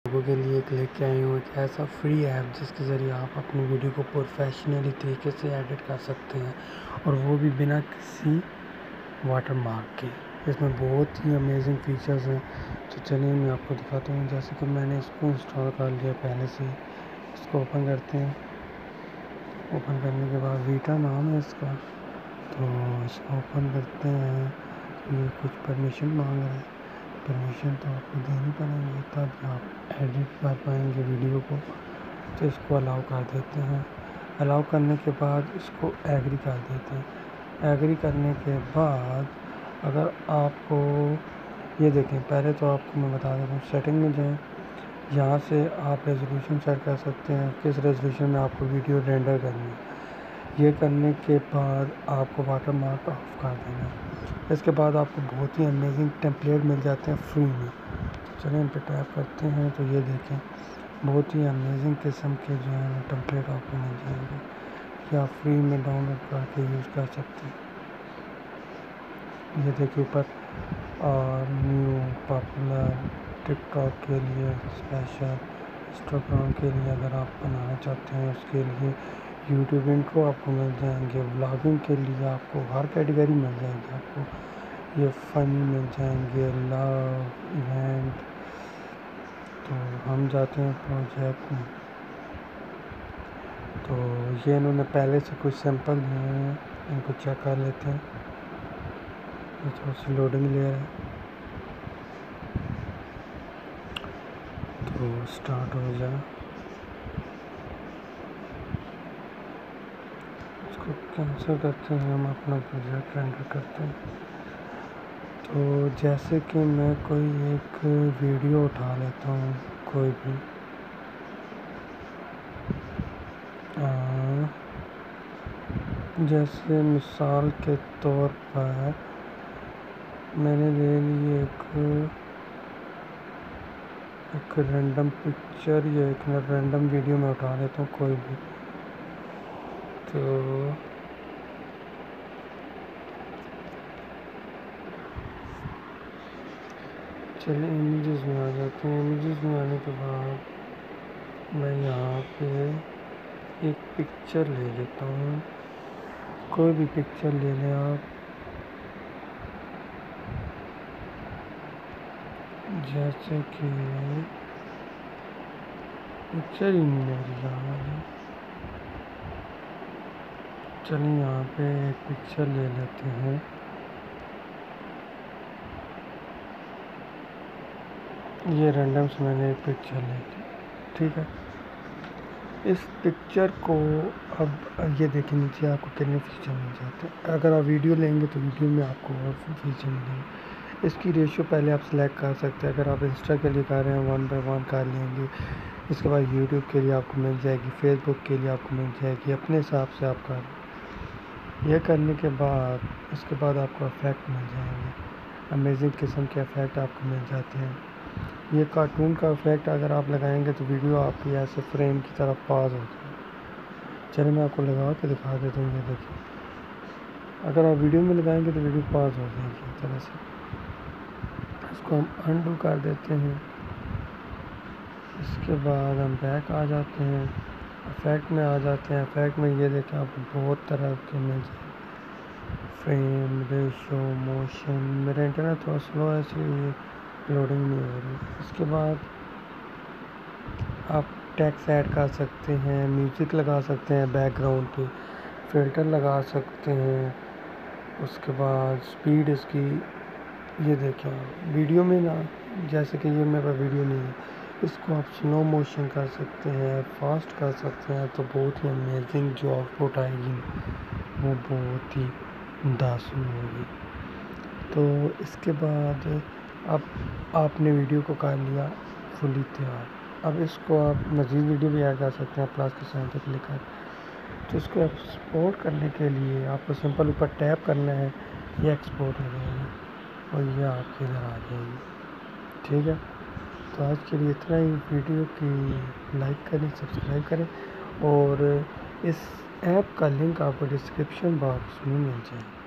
लोगों के लिए एक लेके आई हूँ एक ऐसा फ्री ऐप जिसके ज़रिए आप अपनी वीडियो को प्रोफेशनली तरीके से एडिट कर सकते हैं और वो भी बिना किसी वाटरमार्क के। इसमें बहुत ही अमेजिंग फीचर्स हैं, तो चलिए मैं आपको दिखाता हूँ। जैसे कि मैंने इसको इंस्टॉल कर लिया पहले से। इसको ओपन करते हैं। ओपन करने के बाद वीटा नाम है इसका, तो इसको ओपन करते हैं। ये कुछ परमिशन मांग रहा है, परमिशन तो आपको देनी पड़ेगी तब आप एडिट कर पाएंगे वीडियो को। तो इसको अलाउ कर देते हैं। अलाउ करने के बाद इसको एग्री कर देते हैं। एग्री करने के बाद अगर आपको ये देखें, पहले तो आपको मैं बता देता हूँ, सेटिंग में जाएं। यहाँ से आप रेजोल्यूशन सेट कर सकते हैं, किस रेजोल्यूशन में आपको वीडियो रेंडर करनी है। ये करने के बाद आपको वाटरमार्क ऑफ कर देना है। इसके बाद आपको बहुत ही अमेजिंग टेम्पलेट मिल जाते हैं फ्री में। चलिए इन पर टैप करते हैं तो ये देखें, बहुत ही अमेजिंग किस्म के जो है टेम्पलेट आपको मिल जाएंगे, कि आप फ्री में डाउनलोड करके यूज़ कर सकते हैं। ये देखिए ऊपर और न्यू पॉपुलर, टिकटॉक के लिए स्पेशल, इंस्टाग्राम के लिए अगर आप बनाना चाहते हैं उसके लिए, यूट्यूब इनको आपको मिल जाएंगे। व्लॉगिंग के लिए आपको हर कैटेगरी मिल जाएगी। आपको ये फ़नी मिल जाएंगे, लव, इवेंट। तो हम जाते हैं प्रोजेक्ट में। तो ये इन्होंने पहले से कुछ सैंपल दिए हैं, इनको चेक कर लेते हैं। थोड़ी सी लोडिंग ले रहा है, तो स्टार्ट हो जाए। इसको कैंसिल करते हैं, हम अपना प्रोजेक्ट रेंडर करते हैं। तो जैसे कि मैं कोई एक वीडियो उठा लेता हूँ, कोई भी जैसे मिसाल के तौर पर मैंने ले ली एक रैंडम पिक्चर या एक रैंडम वीडियो में उठा लेता हूँ कोई भी। तो चलिए इमेजेस में आ जाते हैं। इमेजेस में आने के बाद मैं यहाँ पे एक पिक्चर ले लेता हूँ, कोई भी पिक्चर ले लें आप। जैसे कि पिक्चर ही नहीं मेरी यहाँ है। चलिए यहाँ पे एक पिक्चर ले लेते हैं। ये रैंडम से मैंने एक पिक्चर ले ली, ठीक है। इस पिक्चर को अब ये देखिए नीचे आपको कितने फीचर मिल जाते हैं। अगर आप वीडियो लेंगे तो वीडियो में आपको और फीचर मिलेंगे। इसकी रेशियो पहले आप सेलेक्ट कर सकते हैं। अगर आप इंस्टा के लिए कर रहे हैं 1 by 1 कर लेंगे। इसके बाद यूट्यूब के लिए आपको मिल जाएगी, फेसबुक के लिए आपको मिल जाएगी, अपने हिसाब से आप कर। यह करने के बाद इसके बाद आपको इफेक्ट मिल जाएंगे, अमेजिंग किस्म के इफेक्ट आपको मिल जाते हैं। ये कार्टून का इफेक्ट अगर आप लगाएंगे तो वीडियो आपकी ऐसे फ्रेम की तरफ पास होती है। चलिए मैं आपको लगा के दिखा देता हूँ। ये देखिए, अगर आप वीडियो में लगाएंगे तो वीडियो पास हो जाएगी इस तरह से। इसको हम अनडू कर देते हैं। इसके बाद हम बैक आ जाते हैं, इफेक्ट में आ जाते हैं। इफेक्ट में ये देखें आपको बहुत तरह के मिल जाए, फ्रेम, रेशो, मोशन। मेरा इंटरनेट थोड़ा स्लो है इसलिए लोडिंग नहीं हो रही। इसके बाद आप टेक्स्ट ऐड कर सकते हैं, म्यूज़िक लगा सकते हैं बैकग्राउंड पे, फ़िल्टर लगा सकते हैं। उसके बाद स्पीड इसकी ये देखें वीडियो में ना, जैसे कि ये मेरा वीडियो नहीं है, इसको आप स्लो मोशन कर सकते हैं, फास्ट कर सकते हैं। तो बहुत ही अमेजिंग जो आउटपुट आएगी वो बहुत ही दासू होगी। तो इसके बाद अब आपने वीडियो को कर लिया फुली तैयार। अब इसको आप मज़ीद वीडियो भी ऐड कर सकते हैं प्लस के साइन पे क्लिक कर। तो इसको एक्सपोर्ट करने के लिए आपको सिंपल ऊपर टैप करना है, ये एक्सपोर्ट हो जाएगी और ये आपके इधर आ जाएगी, ठीक है। तो आज के लिए इतना ही। वीडियो की लाइक करें, सब्सक्राइब करें और इस ऐप का लिंक आपको डिस्क्रिप्शन बॉक्स में मिल जाएगा।